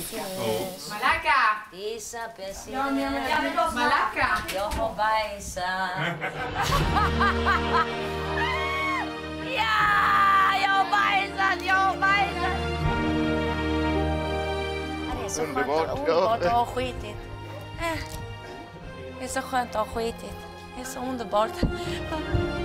Malaka! Malaka! Jag har bajsat. Ja, jag har bajsat, jag har bajsat. Det är så skönt och underbart att ha skitit. Det är så skönt att ha skitit. Det är så underbart.